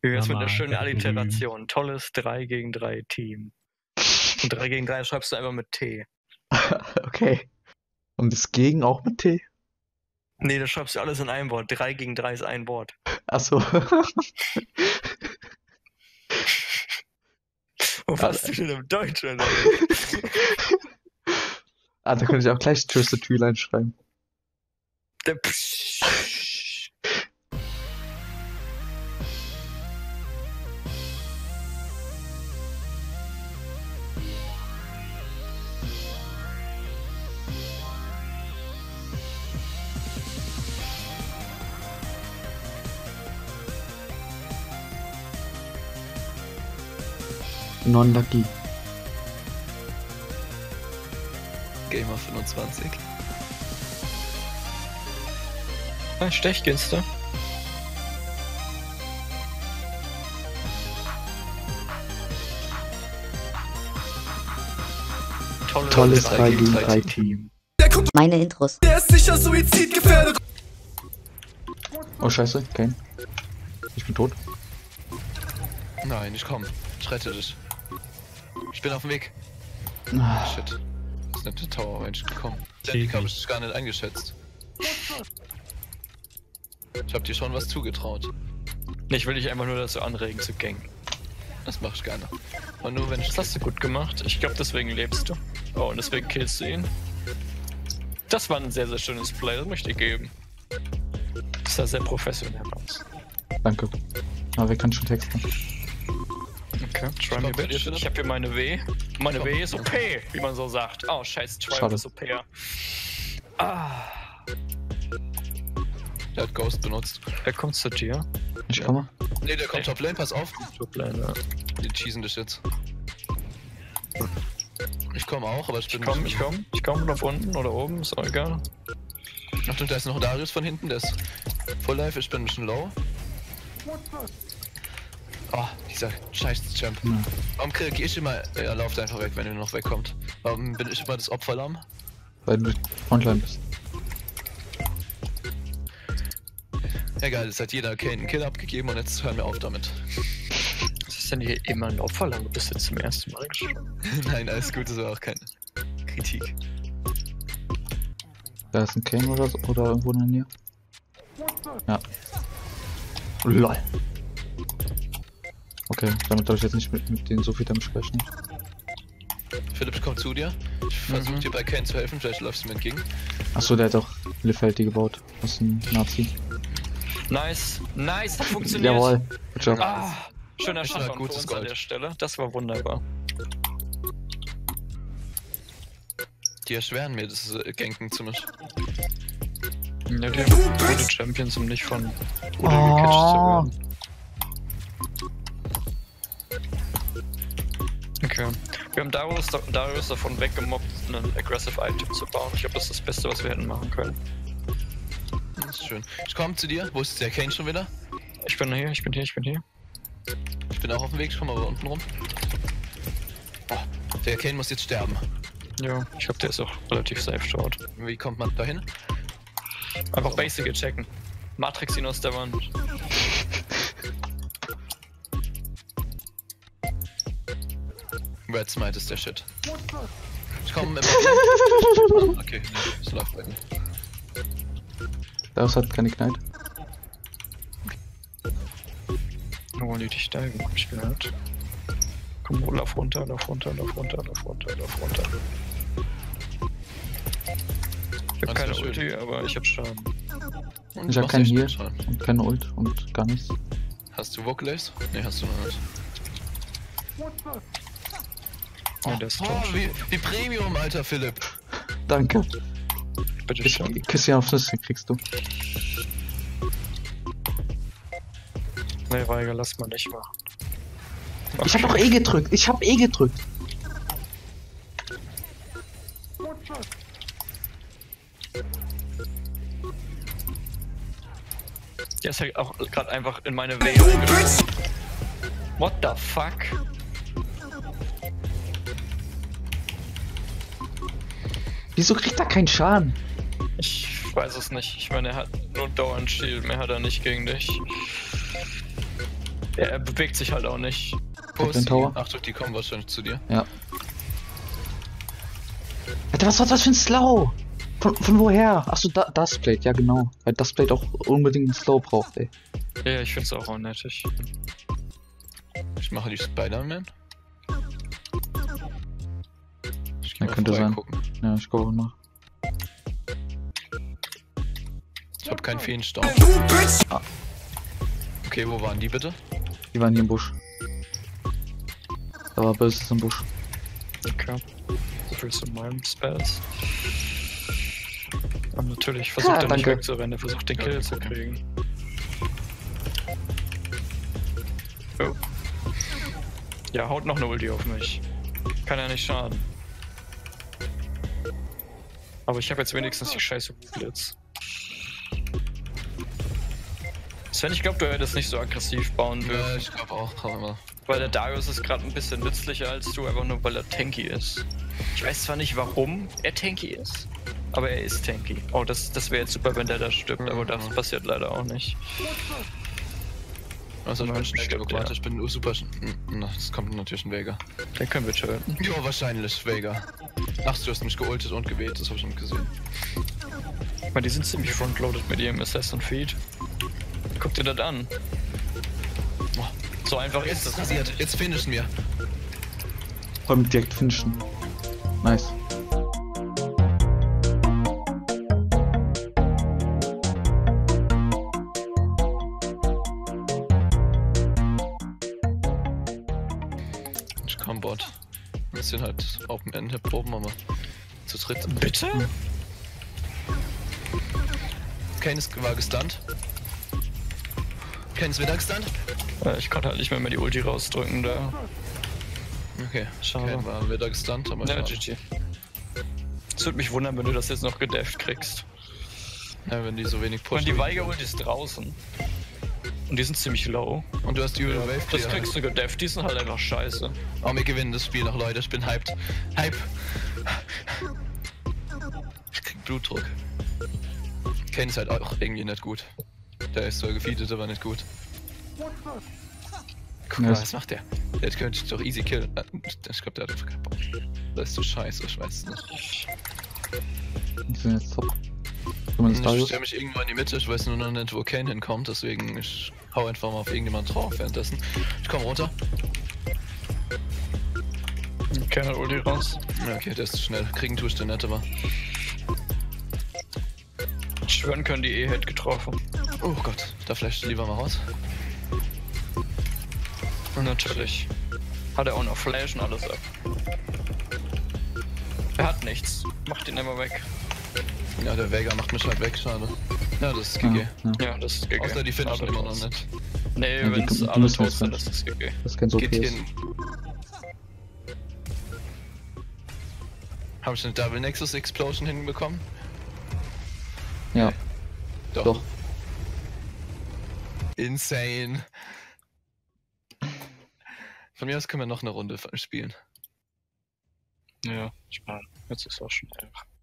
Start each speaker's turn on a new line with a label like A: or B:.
A: Jetzt mit einer schönen Alliteration. Tolles 3 gegen 3 Team. Und 3 gegen 3 schreibst du einfach mit T.
B: Okay. Und das Gegen auch mit T?
A: Nee, das schreibst du alles in einem Wort. 3 gegen 3 ist ein Wort.
B: Achso.
A: Wo warst du denn im Deutsch, Alter?
B: Da könnte ich auch gleich Twisted Treeline schreiben.
A: Der
B: Non-Lucky.
A: Gamer 25. Stechginste.
B: Tolles 3 gegen 3 Team.
C: Meine Intros.
D: Der ist sicher suizidgefährdet.
B: Oh scheiße, Kane. Ich bin tot.
D: Nein, ich komm. Ich rette dich. Ich bin auf dem Weg.
B: Ah,
D: Shit. Ist nicht der Tower Range gekommen. Den habe ich gar nicht eingeschätzt. Ich hab dir schon was zugetraut.
A: Ich will dich einfach nur dazu anregen zu gangen.
D: Das mache ich gerne. Und nur wenn ich.
A: Das hast du gut gemacht. Ich glaube, deswegen lebst du. Oh, und deswegen killst du ihn. Das war ein sehr, sehr schönes Play. Das möchte ich geben. Das sah sehr professionell aus.
B: danke. Aber wer kann schon texten?
A: Okay, try me bitch. Ich hab hier meine W. Meine W ist OP, wie man so sagt. Oh, scheiße, Triumph
B: Schade.
A: ist OP. Ah.
D: Der hat Ghost benutzt.
A: Wer kommt zu dir?
B: Ich komme.
D: Ne, der kommt Top Lane, pass auf.
A: Toplane.
D: Die cheesen dich jetzt. Ich komme auch, aber ich bin.
A: Ich komm nach unten oder oben, ist auch egal.
D: Achtung, da ist noch Darius von hinten, der ist Full Life, ich bin ein bisschen low. Oh, dieser scheiß Champ.
B: Ja.
D: Warum krieg ich immer. Er lauft einfach weg, wenn er noch wegkommt. Warum bin ich immer das Opferlamm?
B: Weil du Frontline bist.
D: Egal, es hat jeder Kane einen Kill abgegeben und jetzt hören wir auf damit.
A: Was ist denn hier immer ein Opferland? Du bist jetzt zum ersten Mal gestorben.
D: Nein, alles gut, das war auch keine Kritik.
B: Da ist ein Kane oder so, oder irgendwo in der Nähe. Ja. LOL. Okay, damit darf ich jetzt nicht mit denen so viel damit sprechen.
D: Philipp, ich komm zu dir. Ich versuche dir bei Kane zu helfen, vielleicht läufst du mir entgegen.
B: Achso, der hat auch Lifelti gebaut. Das ist ein Nazi.
A: Nice, nice, hat funktioniert.
B: Jawohl. Good job.
A: Ah, schöner
D: Das war
A: Shot von
D: gutes
A: uns an
D: Gold.
A: der Stelle. Das war wunderbar.
D: Die erschweren mir das Ganken ziemlich.
A: Ja, die haben gute Champions, um nicht von Udo gecatcht zu werden. Okay. Wir haben Darius davon weggemobbt, einen Aggressive Item zu bauen. Ich glaube, das ist das Beste, was wir hätten machen können.
D: Das ist schön. Ich komme zu dir. Wo ist der Kane schon wieder?
A: Ich bin hier.
D: Ich bin auch auf dem Weg, ich komme aber unten rum. Oh, der Kane muss jetzt sterben.
A: Ja, ich glaube, der ist auch relativ safe dort.
D: Wie kommt man dahin?
A: Einfach Basic checken. Matrix ihn aus der Wand.
D: Red Smite ist der Shit. Ich komme immer. Okay, nee, es läuft bei mir.
B: Das hat keine Knight.
A: Wo wollen die dich steigen, hab ich gehört. Komm, lauf runter. Ich hab
D: Alles
A: keine
D: schön.
A: Ulti, aber ich hab Schaden.
D: Und
B: Ich hab
D: machst
B: keinen
D: echt
B: Heal
D: Schaden.
B: und keine Ult und gar nichts.
D: Hast du Vocalize? Ne, hast du noch nicht.
A: Ja, der ist tot.
D: Wie Premium, alter Philipp.
B: Danke.
A: Bitte schön.
B: Küsschen aufs Nüsschen kriegst du.
A: Nee, Weiger, lass mal nicht machen.
B: Ich hab doch eh gedrückt.
A: Der ist halt auch gerade einfach in meine Wehe reingeschossen. What the fuck?
B: Wieso kriegt er keinen Schaden?
A: Ich weiß es nicht. Ich meine, er hat nur dauernd Shield, mehr hat er nicht gegen dich. Ja, er bewegt sich halt auch nicht.
D: Wo ist
B: den
D: die?
B: Tower.
D: Achtung, die kommen wahrscheinlich zu dir.
B: Ja. Alter, was war das für ein Slow? Von woher? Achso, Dustplate, ja genau. Weil Dustplate auch unbedingt einen Slow braucht, ey.
A: Ja, ich find's auch unnötig.
D: Ich mache die Spider-Man. Ich
B: Ja,
D: geh mal
B: könnte sein.
D: gucken.
B: Ja, ich gucke auch nach.
D: Ich hab keinen Feenstaub.
B: Ah.
D: Okay, wo waren die bitte?
B: Die waren hier im Busch. Da war Böses im Busch.
A: Okay. So viel zu meinen Spells. Und natürlich versucht er nicht
B: danke.
A: wegzurennen, er versucht den Kill zu kriegen. Oh. Ja, haut noch eine Ulti auf mich. Kann ja nicht schaden. Aber ich habe jetzt wenigstens die scheiße Blitz. Sven, ich glaube, du hättest nicht so aggressiv bauen
D: Ja,
A: dürfen.
D: ich glaube auch, aber.
A: Weil der Darius ist gerade ein bisschen nützlicher als du, einfach nur weil er tanky ist. Ich weiß zwar nicht, warum er tanky ist, aber er ist tanky. Oh, das wäre jetzt super, wenn der da stirbt, aber das passiert leider auch nicht.
D: Also ich bin schnell
A: Stimmt,
D: genug,
A: ja.
D: warte, ich bin super. Na, es kommt natürlich ein Vega.
A: Den können wir töten.
D: Ja, wahrscheinlich, Vega. Ach, du hast mich geultet und geweht, das hab ich schon gesehen.
A: Weil die sind ziemlich frontloaded mit ihrem Assassin Feed. Guck dir das an.
D: Boah,
A: So einfach
D: jetzt
A: ist
D: ist
A: es.
D: rasiert, jetzt finishen wir.
B: Vor allem direkt finishen. Nice.
D: Ich komm Bot. Ein bisschen halt Open End proben, aber zu dritt.
A: Bitte?
D: Kane war gestunt. Kane ist wieder gestunt.
A: Ich konnte halt nicht mehr die Ulti rausdrücken da.
D: Okay,
A: Schade.
D: Kane war wieder gestunt, aber
A: Ja,
D: schade.
A: GG. Es würde mich wundern, wenn du das jetzt noch gedefft kriegst.
D: Ja, wenn die so wenig
A: Und
D: pushen.
A: die Weiger-Ulti ist draußen. Und die sind ziemlich low.
D: Und du hast die Wave
A: Das
D: Clear.
A: kriegst du gedefft, die sind halt einfach scheiße.
D: Oh, wir gewinnen das Spiel noch, Leute. Ich bin hyped. Hype. Ich krieg Blutdruck. Kane ist halt auch irgendwie nicht gut. Der ist so gefeedet, aber nicht gut. Guck mal,
B: Ja.
D: was macht der? Der könnte ich doch easy killen. Ich glaube, der hat einfach keinen Bock. Das ist so scheiße, ich weiß es nicht.
B: Die sind jetzt top. Zumindest
D: Ich
B: Darius.
D: stelle mich irgendwo in die Mitte, ich weiß nur noch nicht, wo Kane hinkommt, deswegen ich hau einfach mal auf irgendjemanden drauf währenddessen. Ich komm runter.
A: Keine Ulti raus.
D: Ja, okay, der ist zu schnell. Kriegen tue ich den nicht, aber.
A: Schwören können die hätte getroffen.
D: Oh Gott, da flasht lieber mal raus.
A: Und natürlich. Hat er auch noch Flash und alles ab. Er hat nichts. Macht ihn immer weg.
D: Ja, der Vega macht mich halt weg, schade. Ja, das ist GG.
B: Ja.
A: Ja, das ist GG.
D: Außer die finishen
A: Alle
D: immer noch
A: raus.
D: nicht.
A: Nee,
B: Ja, die
A: wenn es
B: müssen
A: alle
B: jetzt
A: tot sind,
B: finishen.
A: das ist GG.
B: Das ist ganz okay.
D: Geht
B: Ist.
D: hin. Hab ich eine Double Nexus Explosion hinbekommen?
B: Ja, doch.
D: Insane. Von mir aus können wir noch eine Runde spielen.
A: Ja, ich meine, jetzt ist auch schon elf.